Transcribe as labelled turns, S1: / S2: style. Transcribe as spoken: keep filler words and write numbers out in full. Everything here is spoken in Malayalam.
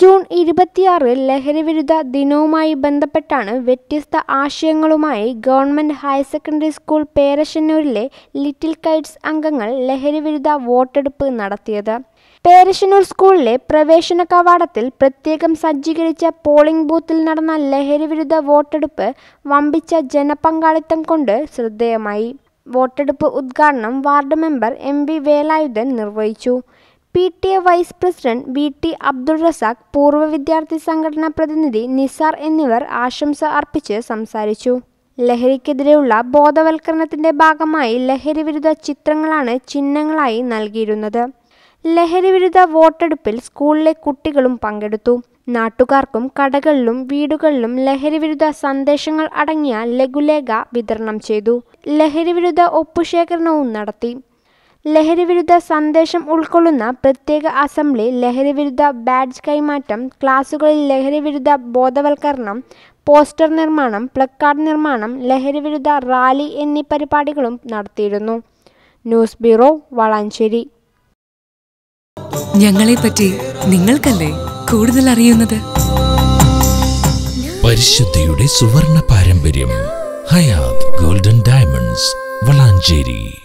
S1: ജൂൺ ഇരുപത്തിയാറ് ലഹരിവിരുദ്ധ ദിനവുമായി ബന്ധപ്പെട്ടാണ് വ്യത്യസ്ത ആശയങ്ങളുമായി ഗവൺമെന്റ് ഹയർ സെക്കൻഡറി സ്കൂൾ പേരശ്ശന്നൂരിലെ ലിറ്റിൽ കൈറ്റ്സ് അംഗങ്ങൾ ലഹരിവിരുദ്ധ വോട്ടെടുപ്പ് നടത്തിയത്. പേരശ്ശന്നൂർ സ്കൂളിലെ പ്രവേശന കവാടത്തിൽ പ്രത്യേകം സജ്ജീകരിച്ച പോളിംഗ് ബൂത്തിൽ നടന്ന ലഹരിവിരുദ്ധ വോട്ടെടുപ്പ് വമ്പിച്ച ജനപങ്കാളിത്തം കൊണ്ട് ശ്രദ്ധേയമായി. വോട്ടെടുപ്പ് ഉദ്ഘാടനം ward member M V Velayudhan നിർവഹിച്ചു. P T A vice president V T Abdul Razak, പൂർവ്വ വിദ്യാർത്ഥി സംഘടനാ പ്രതിനിധി നിസാർ എന്നിവർ ആശംസ അർപ്പിച്ച് സംസാരിച്ചു. ലഹരിക്കെതിരെയുള്ള ബോധവൽക്കരണത്തിന്റെ ഭാഗമായി ലഹരിവിരുദ്ധ ചിത്രങ്ങളാണ് ചിഹ്നങ്ങളായി നൽകിയിരുന്നത്. ലഹരിവിരുദ്ധ വോട്ടെടുപ്പിൽ സ്കൂളിലെ കുട്ടികളും പങ്കെടുത്തു. നാട്ടുകാർക്കും കടകളിലും വീടുകളിലും ലഹരിവിരുദ്ധ സന്ദേശങ്ങൾ അടങ്ങിയ ലഘുലേഖ വിതരണം ചെയ്തു. ലഹരിവിരുദ്ധ ഒപ്പുശേഖരണവും നടത്തി. ലഹരിവിരുദ്ധ സന്ദേശം ഉൾക്കൊള്ളുന്ന പ്രത്യേക അസംബ്ലി, ലഹരിവിരുദ്ധ ബാഡ്ജ് കൈമാറ്റം, ക്ലാസുകളിൽ ലഹരിവിരുദ്ധ ബോധവൽക്കരണം, പോസ്റ്റർ നിർമ്മാണം, പ്ലക്കാർഡ് നിർമ്മാണം, ലഹരിവിരുദ്ധ റാലി എന്നീ പരിപാടികളും നടത്തിയിരുന്നു. News bureau, Valanchery.
S2: ഞങ്ങളെപ്പറ്റി നിങ്ങൾക്കല്ലേ കൂടുതൽ അറിയുന്നത്?
S3: പരിശുദ്ധിയുടെ സുവർണ പാരമ്പര്യം. Hayath golden diamonds, Valanchery.